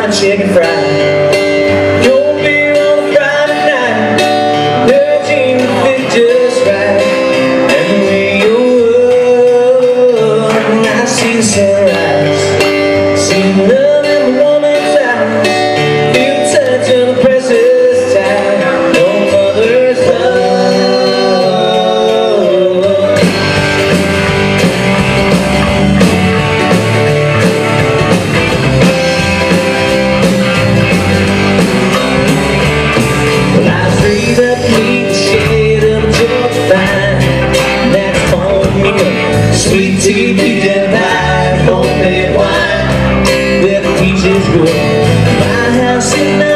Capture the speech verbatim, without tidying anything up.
my chicken fried. Cold beer on a Friday night, her jeans fit just right. And the way you look, I see the sunrise. See love in a woman's eyes, feel the touch of the precious time. No mother's love. Well, I straight up meet the shade of a Georgia vine. That's cornmeal, sweet tea, pecan pie, homemade wine. The peaches grow. My house in